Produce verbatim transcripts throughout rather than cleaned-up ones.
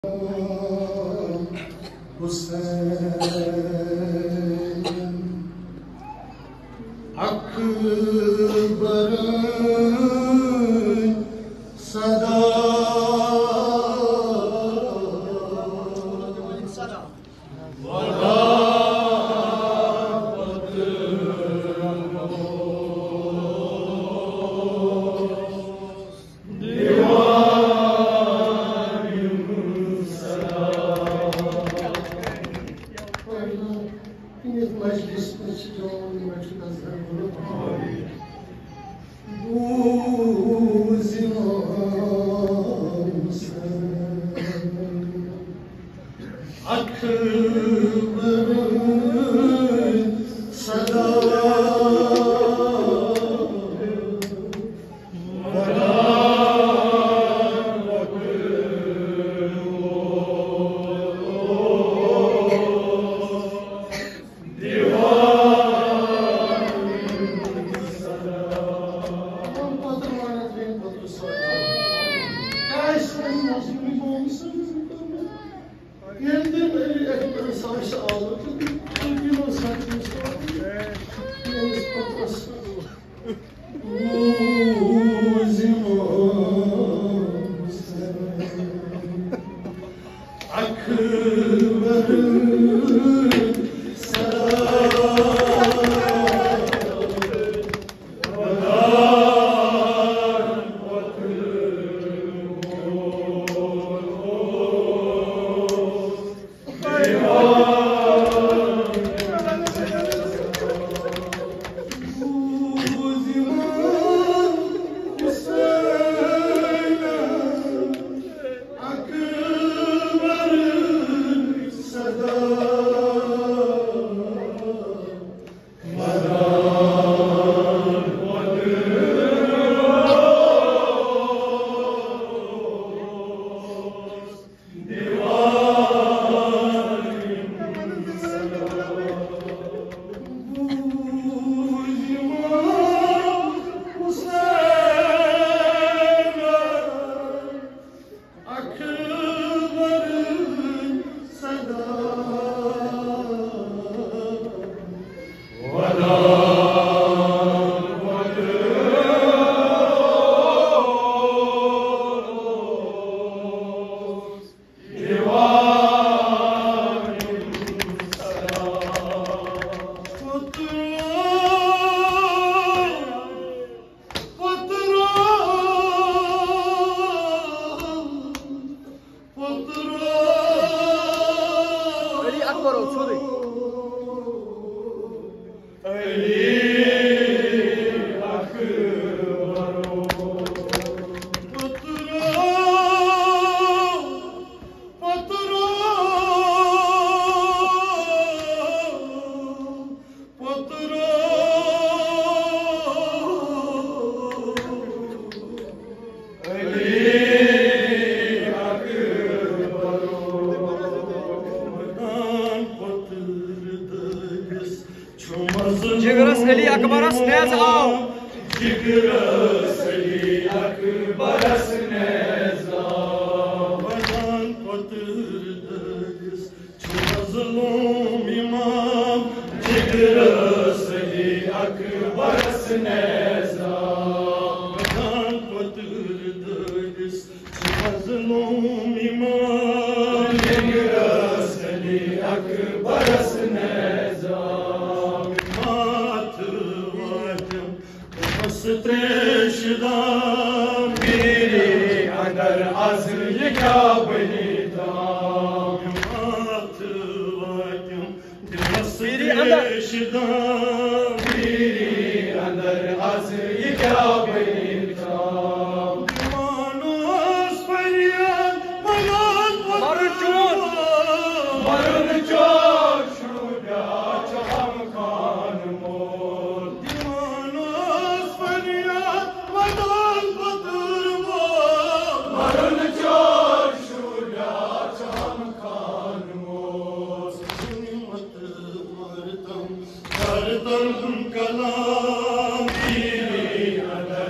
Kalaam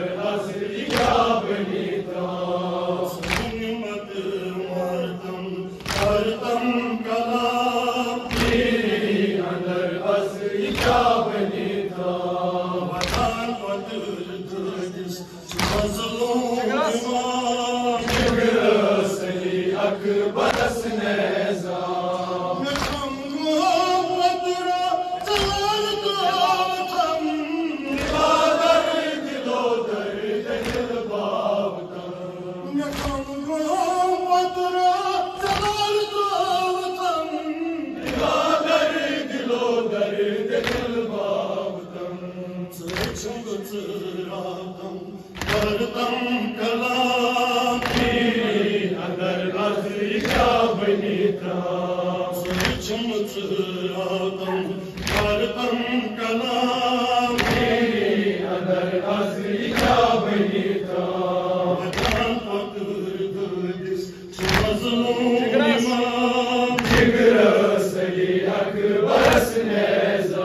करतम कलाम तेरे अंदर असली क्या बने था वतन पदर्दिस मज़लूम इमाम असली अकबर नेज़ा करतम कलाम तेरे अंदर असली क्या बने था करतम कलाम तेरे अंदर असली क्या बने था वतन पदर्दिस मज़लूम इमाम जिगर असली अकबर नेज़ा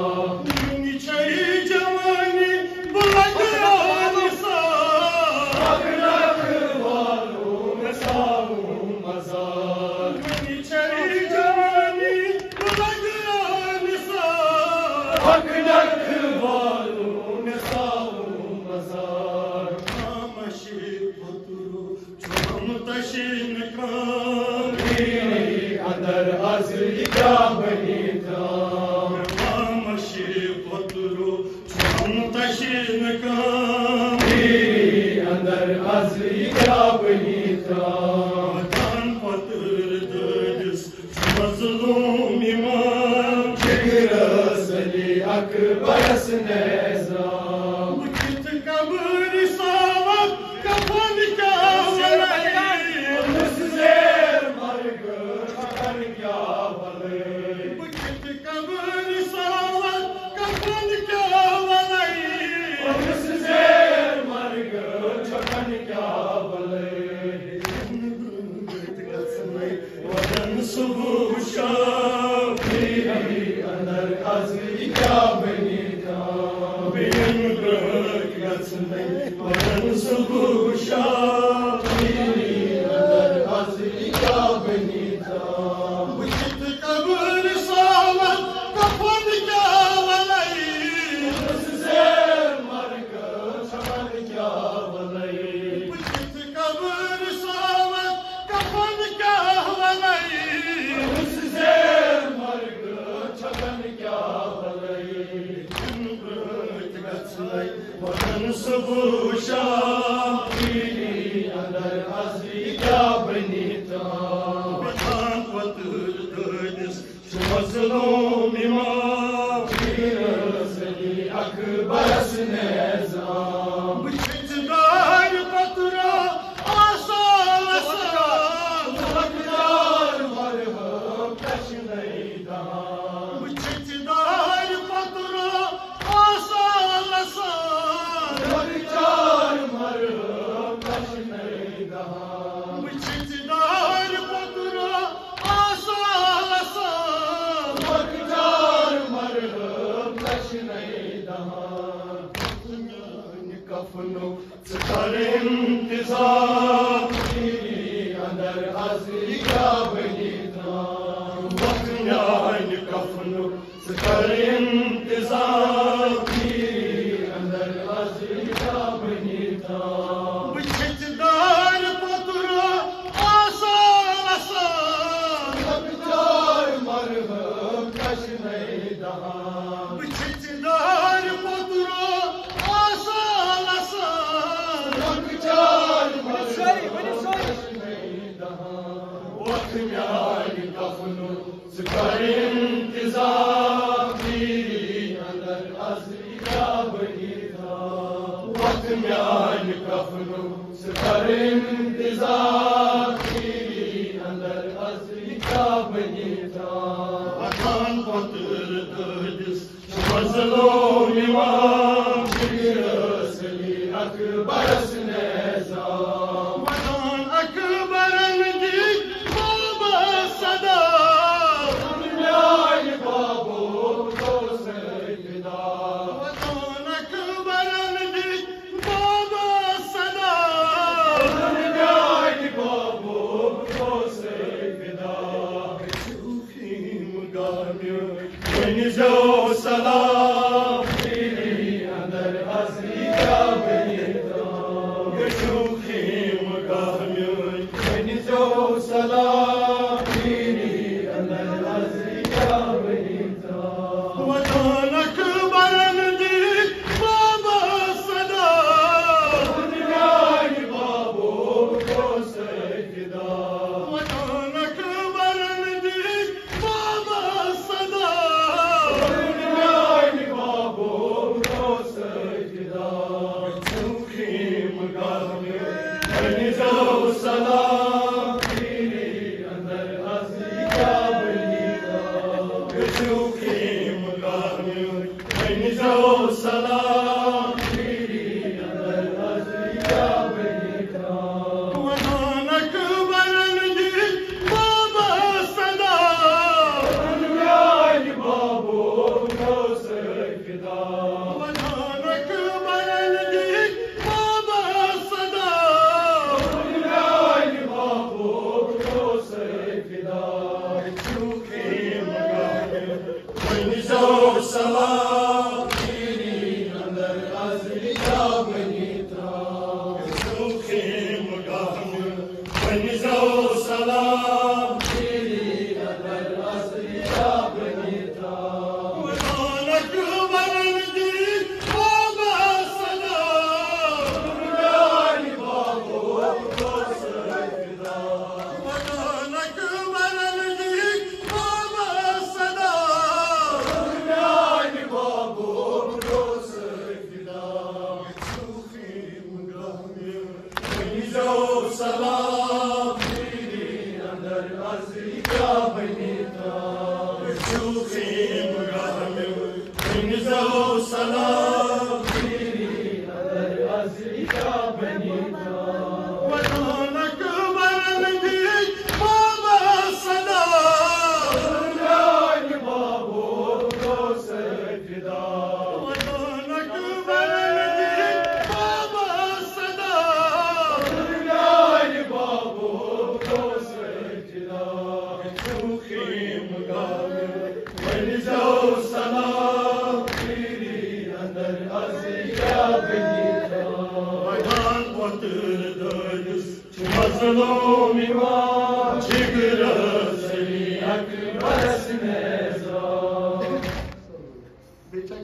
अंदर असली क्या बने था अंदर असली क्या बने था वतन पदर्दिस मज़लूम इमाम जिगर असली अकबर नेज़ा सुबह शाम तेरे अंदर असली क्या बने था बिन वतन सुबह शाम तेरे अंदर असली क्या बने था कब्र सावत कफन क्या वलाई उससे मर कर छपन क्या वलाई कब्र सावत कफन क्या वलाई वतन सुबह शाम तेरे अंदर असली क्या बने था वतन पदर्दिस मज़लूम इमाम जिगर असली अकबर नेज़ा कर इंतज़ार तेरे अंदर असली क्या बने था वक्त न्याय कफनो कर इंतज़ार तेरे अंदर असली क्या बने था कर इंतज़ार तेरे अंदर असली क्या बने था वक्त म्यान कफनो कर इंतज़ार तेरे अंदर असली क्या बने था वतन पदर्दिस मज़लूम इमाम जिगर असली अकबर नेज़ा वतन अकबर جو سلام فيني أندر أزريكا بنيتا يشوخي مقامي بني جو سلام فيني أندر أزريكا بنيتا وطنك بلندي بابا صدا ودنياي بابو بوسك دا وطنك بلندي بابا صدا ودنياي بابو بوسك دا يشوخي مقامي بني جو سلام فيني أندر أزريكا بنيتا يشوخي بني جو سلام فيني أندر أزريكا بنيتا وطنك بلندي بابا صدا ودنياي بابو بوسك دا وطنك بلندي بابا صدا ودنياي بابو بوسك دا يشوخي مقامي بني جو سلام فيني أندر أزريكا بنيتا يشوخي مقامي بني جو سلام فيني أندر أزريكا بنيتا وطنك بلندي بابا صدا ودنياي بابو بوسك دا وطنك بلندي بابا صدا ودنياي بابو بوسك دا يشوخي مقامي بني جو سلام فيني أندر أزريكا بنيتا يشوخي مقامي بني جو سلام فيني أندر أزريكا بنيتا وطنك بلندي بابا صدا ودنياي بابو بوسك دا وطنك بلندي بابا صدا ودنياي بابو بوسك دا يشوخي مقامي بني جو سلام فيني أندر أزريكا بنيتا وطن وطن دنس مظلومي